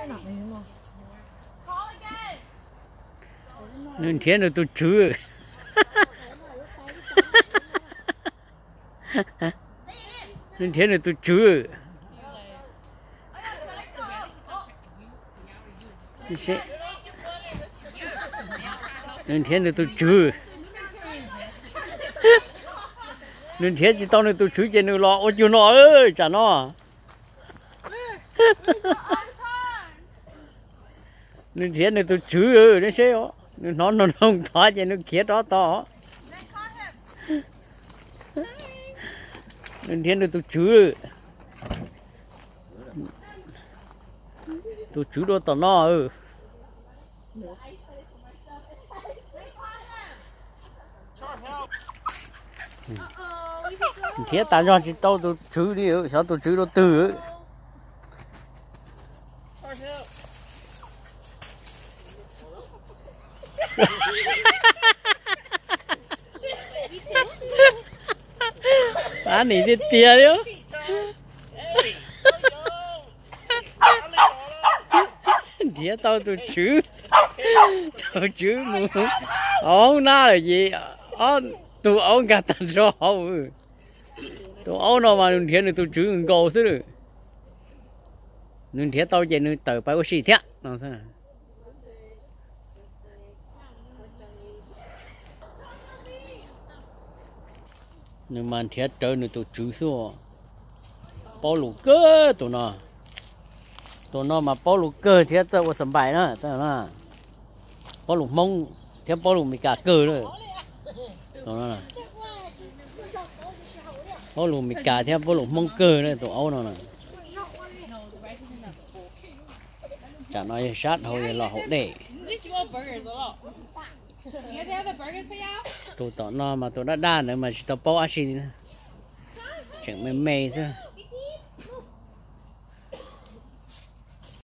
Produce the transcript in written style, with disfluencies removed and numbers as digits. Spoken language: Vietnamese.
nên thế là tôi chứa nên thế là tôi chứa nên thế là tôi chứa nên thế chỉ tao nên tôi chứa trên nó lo ô chưa nó ơi chả nó nên thế này tôi chứa đấy xế ó nó không thoát cho nó kia đó to nên thế này tôi chứa đó to nó thế ta cho chỉ tao tôi chứa đi sao tôi chứa đó từ anh đi tia đấy thế tao tôi chữ mù ông na là gì tụi ông gạt tận rồi tụi ông nào mà thế này tôi chữ gầu thế rồi nên thế tao chỉ nên tự phải có gì thế nào thế này nhưng mà thế trời này tụi chữ số bao lũ cơ tụi nó mà bao lũ cơ thế cho có sắm bài nữa tức là bao lũ mông thế bao lũ mình cả cơ nữa tụi nó là bao lũ mình cả thế bao lũ mông cơ nữa tụi âu nó nè chả nói sát hồi là hậu để tụi nó mà tụi nó đa nữa mà tụi bao ăn gì nữa chẳng mày thôi